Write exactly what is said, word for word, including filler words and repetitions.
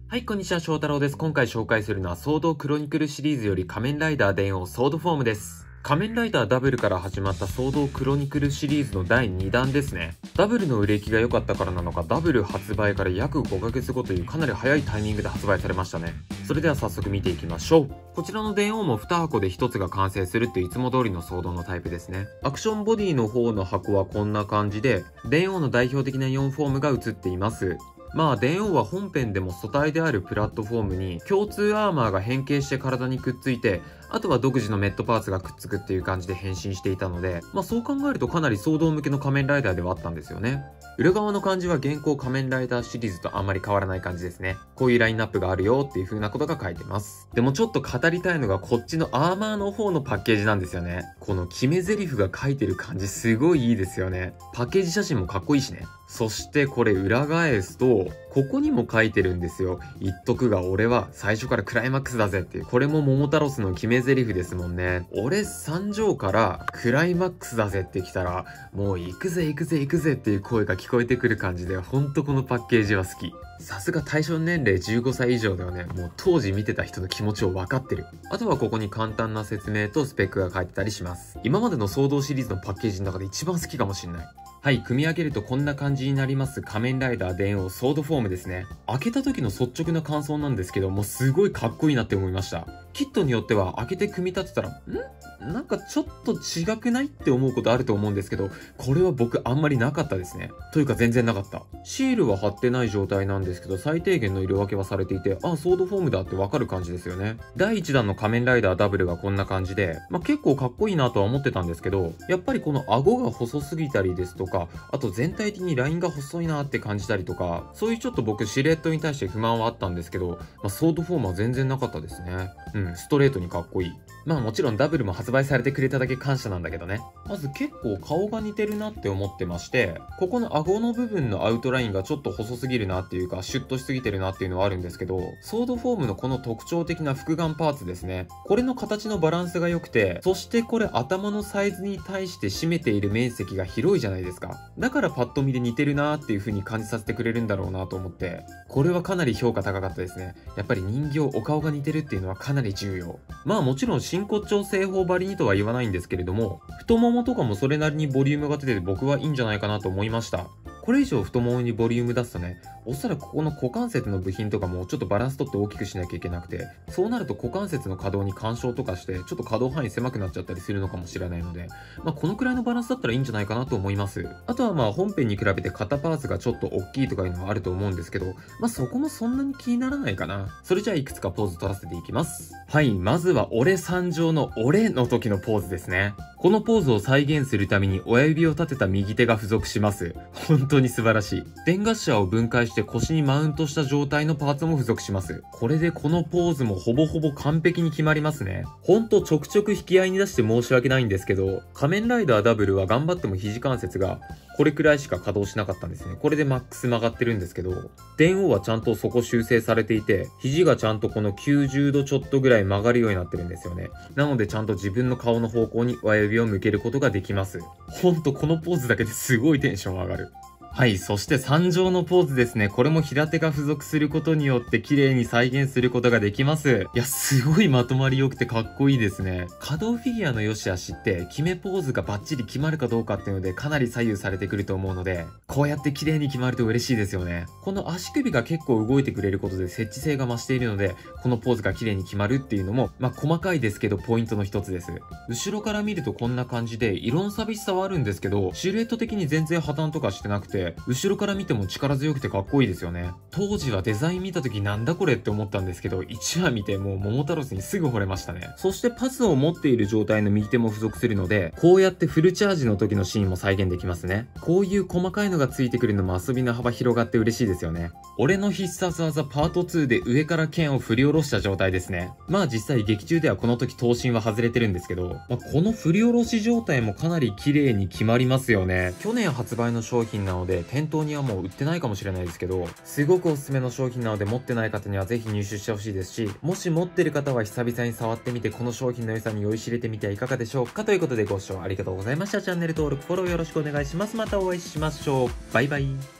はい、こんにちは、翔太郎です。今回紹介するのは、ソードクロニクルシリーズより仮面ライダー電王ソードフォームです。仮面ライダーダブルから始まったソードクロニクルシリーズのだいにだんですね。ダブルの売れ行きが良かったからなのか、ダブル発売から約ごかげつごというかなり早いタイミングで発売されましたね。それでは早速見ていきましょう。こちらの電王もに箱でひとつが完成するっていつも通りのソードのタイプですね。アクションボディの方の箱はこんな感じで、電王の代表的なよんフォームが映っています。まあ、電王は本編でも素体であるプラットフォームに共通アーマーが変形して体にくっついて、あとは独自のメットパーツがくっつくっていう感じで変身していたので、まあそう考えるとかなり総動向けの仮面ライダーではあったんですよね。裏側の感じは現行仮面ライダーシリーズとあんまり変わらない感じですね。こういうラインナップがあるよっていう風なことが書いてます。でもちょっと語りたいのがこっちのアーマーの方のパッケージなんですよね。この決め台詞が書いてる感じすごいいいですよね。パッケージ写真もかっこいいしね。そしてこれ裏返すと、ここにも書いてるんですよ。言っとくが俺は最初からクライマックスだぜっていう。これも桃太郎スの決め台詞ですもんね。俺参上からクライマックスだぜって来たら、もう行くぜ行くぜ行くぜっていう声が聞こえてくる感じで、ほんとこのパッケージは好き。さすが対象年齢じゅうごさい以上ではね、もう当時見てた人の気持ちを分かってる。あとはここに簡単な説明とスペックが書いてたりします。今までのソードシリーズのパッケージの中で一番好きかもしんない。はい、組み上げるとこんな感じになります仮面ライダー電王ソードフォームですね。開けた時の率直な感想なんですけども、すごいかっこいいなって思いました。キットによっては開けて組み立てたら、んなんかちょっと違くないって思うことあると思うんですけど、これは僕あんまりなかったですね。というか全然なかった。シールは貼ってない状態なんですけど、最低限の色分けはされていて、あ、ソードフォームだってわかる感じですよね。だいいちだんの仮面ライダーダブルがこんな感じで、まあ、結構かっこいいなとは思ってたんですけど、やっぱりこの顎が細すぎたりですとか、あと全体的にラインが細いなって感じたりとか、そういうちょっと僕シルエットに対して不満はあったんですけど、まあ、ソードフォームは全然なかったですね。うん、ストレートにかっこいい。まあもちろんダブルも発売されてくれただけ感謝なんだけどね。まず結構顔が似てるなって思ってまして、ここの顎の部分のアウトラインがちょっと細すぎるなっていうか、シュッとしすぎてるなっていうのはあるんですけど、ソードフォームのこの特徴的な複眼パーツですね。これの形のバランスが良くて、そしてこれ頭のサイズに対して占めている面積が広いじゃないですか。だからパッと見で似てるなーっていう風に感じさせてくれるんだろうなと思って、これはかなり評価高かったですね。やっぱり人形お顔が似てるっていうのはかなり重要。まあもちろん真骨頂正方張りにとは言わないんですけれども、太ももとかもそれなりにボリュームが出てて僕はいいんじゃないかなと思いました。これ以上太ももにボリューム出すとね、おそらくここの股関節の部品とかもちょっとバランス取って大きくしなきゃいけなくて、そうなると股関節の可動に干渉とかして、ちょっと可動範囲狭くなっちゃったりするのかもしれないので、まあこのくらいのバランスだったらいいんじゃないかなと思います。あとはまあ本編に比べて肩パーツがちょっと大きいとかいうのはあると思うんですけど、まあそこもそんなに気にならないかな。それじゃあいくつかポーズ取らせていきます。はい、まずは俺参上の俺の時のポーズですね。このポーズを再現するために親指を立てた右手が付属します。本当に素晴らしい。電ガッシャーを分解して腰にマウントした状態のパーツも付属します。これでこのポーズもほぼほぼ完璧に決まりますね。ほんとちょくちょく引き合いに出して申し訳ないんですけど、仮面ライダーダブルは頑張っても肘関節がこれくらいしか稼働しなかったんですね。これでマックス曲がってるんですけど、電王はちゃんとそこ修正されていて、肘がちゃんとこのきゅうじゅうどちょっとぐらい曲がるようになってるんですよね。なのでちゃんと自分の顔の方向に親指を向けることができます。ほんとこのポーズだけですごいテンション上がる。はい、そして参上のポーズですね。これも平手が付属することによって綺麗に再現することができます。いや、すごいまとまり良くてかっこいいですね。可動フィギュアの良し悪しって決めポーズがバッチリ決まるかどうかっていうのでかなり左右されてくると思うので、こうやって綺麗に決まると嬉しいですよね。この足首が結構動いてくれることで接地性が増しているので、このポーズが綺麗に決まるっていうのも、まあ細かいですけどポイントの一つです。後ろから見るとこんな感じで色の寂しさはあるんですけど、シルエット的に全然破綻とかしてなくて、後ろから見ても力強くてかっこいいですよね。当時はデザイン見た時なんだこれって思ったんですけど、いちわ見てもう桃太郎にすぐ惚れましたね。そしてパスを持っている状態の右手も付属するので、こうやってフルチャージの時のシーンも再現できますね。こういう細かいのがついてくるのも遊びの幅広がって嬉しいですよね。俺の必殺技パートツーで上から剣を振り下ろした状態ですね。まあ実際劇中ではこの時刀身は外れてるんですけど、まあ、この振り下ろし状態もかなり綺麗に決まりますよね。去年発売の商品なので店頭にはもう売ってないかもしれないですけど、すごくおすすめの商品なので持ってない方にはぜひ入手してほしいですし、もし持ってる方は久々に触ってみてこの商品の良さに酔いしれてみてはいかがでしょうか。ということでご視聴ありがとうございました。チャンネル登録、フォローよろしくお願いします。またお会いしましょう。バイバイ。